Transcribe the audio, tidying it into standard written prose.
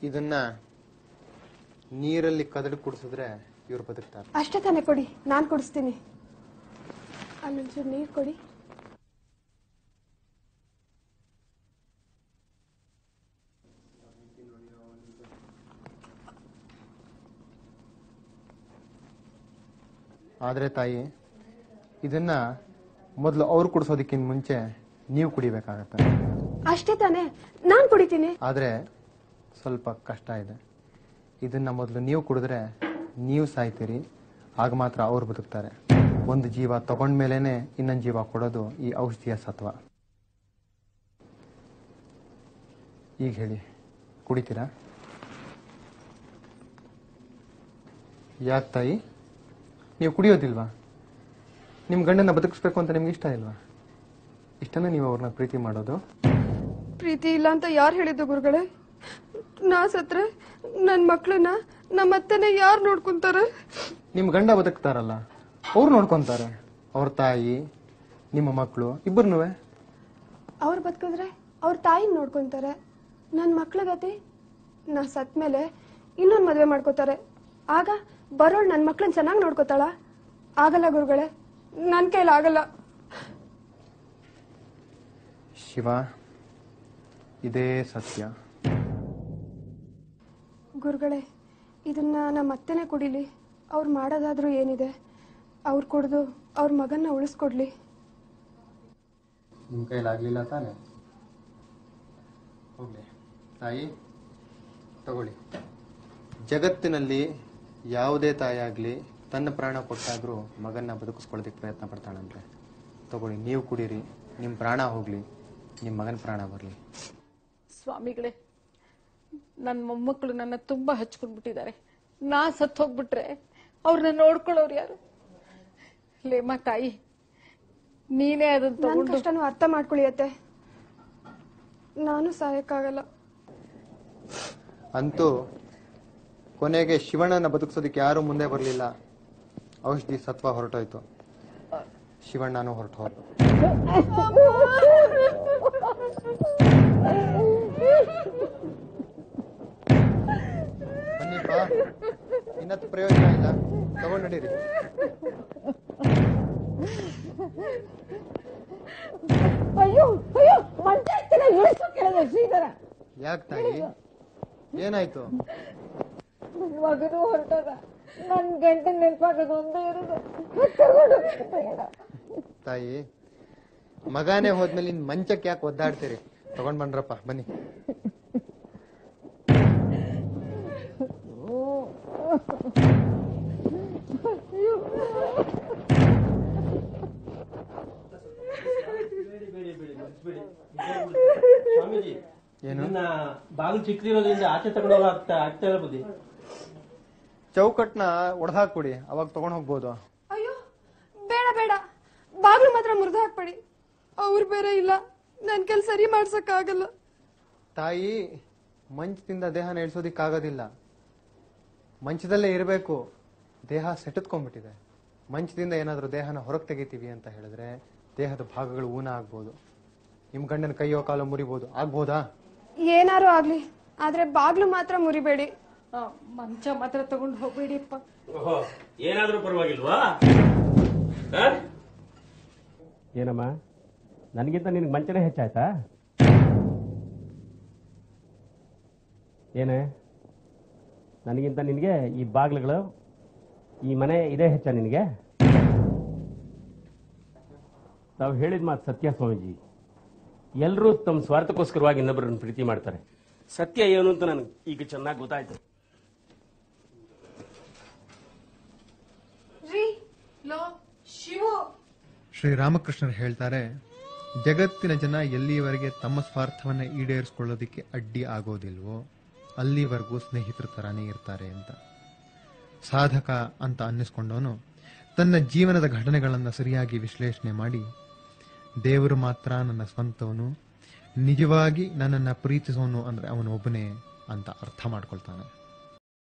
ಇದನ್ನ ನೀರಲ್ಲಿ ಕದಡಿ ಕುಡಿಸಿದ್ರೆ ಇವ್ರು ಬದುಕ್ತಾರೆ. ಅಷ್ಟೇ ತಾನೇ, ಕೊಡಿ, ನಾನ್ ಕುಡಿಸ್ತೀನಿ. ಅಲ್ಲೊಂಚೂರು ನೀರು ಕೊಡಿ. ಆದ್ರೆ ತಾಯಿ, ಇದನ್ನ ಮೊದಲು ಅವ್ರು ಕುಡಿಸೋದಕ್ಕಿಂತ ಮುಂಚೆ ನೀವು ಕುಡಿಬೇಕಾಗತ್ತೆ. ಅಷ್ಟೇ ತಾನೇ, ನಾನ್ ಕುಡಿತೀನಿ. ಆದ್ರೆ ಸ್ವಲ್ಪ ಕಷ್ಟ ಇದೆ. ಇದನ್ನ ಮೊದಲು ನೀವು ಕುಡಿದ್ರೆ ನೀವು ಸಾಯ್ತೀರಿ, ಆಗ ಮಾತ್ರ ಅವ್ರು ಬದುಕ್ತಾರೆ. ಒಂದು ಜೀವ ತಗೊಂಡ್ಮೇಲೆನೆ ಇನ್ನೊಂದು ಜೀವ ಕೊಡೋದು ಈ ಔಷಧಿಯ ಸತ್ವ. ಈಗ ಹೇಳಿ, ಕುಡಿತೀರಾ? ಯಾಕೆ ತಾಯಿ, ನೀವು ಕುಡಿಯೋದಿಲ್ವಾ? ನಿಮ್ ಗಂಡನ ಬದುಕಿಸ್ಬೇಕು ಅಂತ ನಿಮ್ಗೆ ಇಷ್ಟ ಇಲ್ವಾ? ಇಷ್ಟನೇ ನೀವು ಅವ್ರನ್ನ ಪ್ರೀತಿ ಮಾಡೋದು? ಪ್ರೀತಿ ಇಲ್ಲ ಅಂತ ಯಾರು ಹೇಳಿದ್ದು ಗುರುಗಳೇ? ನಾ ಸತ್ರೆ ನನ್ ಮಕ್ಳನ್ನ ನಮ್ಮತ್ತನೆ ಯಾರು ನೋಡ್ಕೊಂತಾರೆ? ನಿಮ್ ಗಂಡ ಬದುಕ್ತಾರಲ್ಲ, ಅವ್ರು ನೋಡ್ಕೊಂತಾರೆ. ಅವ್ರ ತಾಯಿ, ನಿಮ್ಮ ಮಕ್ಕಳು ಇಬ್ಬರನ್ನೂ. ಅವ್ರು ಬದುಕಿದ್ರೆ ಅವ್ರ ತಾಯಿನ ನೋಡ್ಕೊಂತಾರೆ. ನನ್ ಮಕ್ಳ ಗತಿ, ನಾ ಸತ್ ಮೇಲೆ ಇನ್ನೊಂದ್ ಮದ್ವೆ ಮಾಡ್ಕೋತಾರೆ. ಆಗ ಬರೋಳ್ ನನ್ ಮಕ್ಳನ್ನ ಚೆನ್ನಾಗಿ ನೋಡ್ಕೋತಾಳ? ಆಗಲ್ಲ ಗುರುಗಳೇ, ನನ್ ಕೈಲಿ ಆಗಲ್ಲ. ಶಿವ, ಇದೇ ಸತ್ಯ. ಗುರುಗಳೇ, ಇದನ್ನ ನಮ್ಮ ಅತ್ತೆನೇ ಕುಡಿಲಿ. ಅವ್ರು ಮಾಡೋದಾದ್ರೂ ಏನಿದೆ, ಅವ್ರು ಕುಡಿದು ಅವ್ರ ಮಗನ್ನ ಉಳಿಸ್ಕೊಡ್ಲಿ. ನಿಮ್ ಕೈಲಾಗ್ಲಿಲ್ಲ ತಾನೆ? ಹೋಗ್ಲಿ ತಾಯಿ, ತಗೊಳ್ಳಿ. ಜಗತ್ತಿನಲ್ಲಿ ಯಾವುದೇ ತಾಯಿ ಆಗ್ಲಿ ತನ್ನ ಪ್ರಾಣ ಕೊಟ್ಟಾದ್ರೂ ಮಗನ್ನ ಬದುಕಿಸ್ಕೊಳ್ಳೋದಕ್ಕೆ ಪ್ರಯತ್ನ ಪಡ್ತಾಳಂತೆ. ತಗೊಳ್ಳಿ, ನೀವು ಕುಡೀರಿ. ನಿಮ್ ಪ್ರಾಣ ಹೋಗ್ಲಿ, ನಿಮ್ ಮಗನ ಪ್ರಾಣ ಬರ್ಲಿ. ಸ್ವಾಮಿಗಳೇ, ನನ್ನ ಮೊಮ್ಮಕ್ಕಳು ನನ್ನ ತುಂಬಾ ಹಚ್ಕೊಂಡ್ಬಿಟ್ಟಿದ್ದಾರೆ. ನಾ ಸತ್ ಹೋಗ್ಬಿಟ್ರೆ ಅವ್ರನ್ನ ನೋಡ್ಕೊಳ್ಳೋರು ಯಾರು? ಲೇಮ ತಾಯಿ, ನೀನೇ ಅದನ್ನ ತಗೊಂಡು ಕಷ್ಟನೂ ಅರ್ಥ ಮಾಡ್ಕೊಳ್ಳಿಯತ್ತೆ. ನಾನು ಸಾಯಕ್ಕಾಗಲ್ಲ. ಅಂತೂ ಕೊನೆಗೆ ಶಿವಣ್ಣನ ಬದುಕಿಸೋದಕ್ಕೆ ಯಾರು ಮುಂದೆ ಬರಲಿಲ್ಲ. ಔಷಧಿ ಸತ್ವ ಹೊರಟೋಯ್ತು, ಶಿವಣ್ಣನೂ ಹೊರಟು ಹೋದ್ರು. ಬನ್ನಿಪ್ಪ, ಇನ್ನತ್ತು ಪ್ರಯೋಜನ ಇಲ್ಲ, ತಗೊಂಡು ನಡೀರಿ. ಅಯ್ಯೋ ಅಯ್ಯೋ, ಶ್ರೀಧರ, ಯಾಕೆ ತಾಯಿ, ಏನಾಯ್ತು? ಮಗನು ಹೊರಟದ, ನನ್ ಗಂಟೆ ನೆನಪಾಗೋದು ಒಂದೇ ಇರೋದು. ತಾಯಿ, ಮಗಾನೇ ಹೋದ್ಮೇಲೆ ಇನ್ ಮಂಚಕ್ಕೆ ಯಾಕೆ ಒದ್ದಾಡ್ತೀರಿ? ತಗೊಂಡ್ ಬಂದ್ರಪ್ಪ, ಬನ್ನಿ. ಏನು ಬಾಗಿಲು ಚಿಕ್ಕದಿರೋದ್ರಿಂದ ಆಚೆ ತಗೊಂಡೋಗ ಆಗ್ತಾ ಇಲ್ಲ ಬುದ್ಧಿ. ಚೌಕಟ್ನ ಒಡೆದಾಕ್ಬಿಡಿ, ಅವಾಗ ತಗೊಂಡ್ ಹೋಗ್ಬೋದು. ಅಯ್ಯೋ ಬೇಡ ಬೇಡ, ಬಾಗ್ಲು ಮಾತ್ರ ಮುರಿದು ಹಾಕ್ಬೇಡಿ. ಅವ್ರು ಬೇರೆ ಇಲ್ಲ, ನನ್ ಕೆಲ್ ಸರಿ ಮಾಡ್ಸಕ್ ಆಗಲ್ಲ. ತಾಯಿ, ಮಂಚದಿಂದ ದೇಹನ ಇಳಿಸೋದಿಕ್ಕಾಗೋದಿಲ್ಲ. ಮಂಚದಲ್ಲೇ ಇರಬೇಕು. ದೇಹ ಸೆಟತ್ಕೊಂಡ್ಬಿಟ್ಟಿದೆ. ಮಂಚದಿಂದ ಏನಾದ್ರೂ ದೇಹನ ಹೊರಗೆ ತೆಗಿತೀವಿ ಅಂತ ಹೇಳಿದ್ರೆ ದೇಹದ ಭಾಗಗಳು ಊನ ಆಗ್ಬೋದು. ನಿಮ್ ಗಂಡನ ಕೈಯೋ ಕಾಲೋ ಮುರಿಬಹುದು, ಆಗ್ಬೋದಾ? ಏನಾರು ಆಗ್ಲಿ, ಆದ್ರೆ ಬಾಗ್ಲು ಮಾತ್ರ ಮುರಿಬೇಡಿ. ಮಂಚ ಮಾತ್ರ ತಗೊಂಡು ಹೋಗ್ಬೇಡಿಪ್ಪ. ಏನಾದ್ರೂ ಪರವಾಗಿಲ್ವಾ? ಏನಮ್ಮ, ನನಗಿಂತ ನಿನ್ಗೆ ಮಂಚನೇ ಹೆಚ್ಚಾಯ್ತಾ? ಏನೇ, ನನಗಿಂತ ನಿನಗೆ ಈ ಬಾಗ್ಲುಗಳು, ಈ ಮನೆ ಇದೇ ಹೆಚ್ಚ ನಿನಗೆ? ತಾವು ಹೇಳಿದ ಮಾತು ಸತ್ಯ ಸ್ವಾಮೀಜಿ. ಎಲ್ಲರೂ ತಮ್ಮ ಸ್ವಾರ್ಥಕ್ಕೋಸ್ಕರವಾಗಿ ಇನ್ನೊಬ್ಬರನ್ನು ಪ್ರೀತಿ ಮಾಡ್ತಾರೆ. ಸತ್ಯ ಏನು ಅಂತ ನನಗೆ ಈಗ ಚೆನ್ನಾಗಿ ಗೊತ್ತಾಯ್ತು. ಶ್ರೀರಾಮಕೃಷ್ಣರು ಹೇಳ್ತಾರೆ, ಜಗತ್ತಿನ ಜನ ಎಲ್ಲಿಯವರೆಗೆ ತಮ್ಮ ಸ್ವಾರ್ಥವನ್ನ ಈಡೇರಿಸಿಕೊಳ್ಳೋದಕ್ಕೆ ಅಡ್ಡಿ ಆಗೋದಿಲ್ವೋ ಅಲ್ಲಿವರೆಗೂ ಸ್ನೇಹಿತರ ತರಾನೇ ಇರ್ತಾರೆ ಅಂತ. ಸಾಧಕ ಅಂತ ಅನ್ನಿಸ್ಕೊಂಡವನು ತನ್ನ ಜೀವನದ ಘಟನೆಗಳನ್ನು ಸರಿಯಾಗಿ ವಿಶ್ಲೇಷಣೆ ಮಾಡಿ, ದೇವರು ಮಾತ್ರ ನನ್ನ ಸ್ವಂತವನು, ನಿಜವಾಗಿ ನನ್ನನ್ನು ಪ್ರೀತಿಸೋನು ಅಂದ್ರೆ ಅವನು ಒಬ್ಬನೇ ಅಂತ ಅರ್ಥ ಮಾಡ್ಕೊಳ್ತಾನೆ.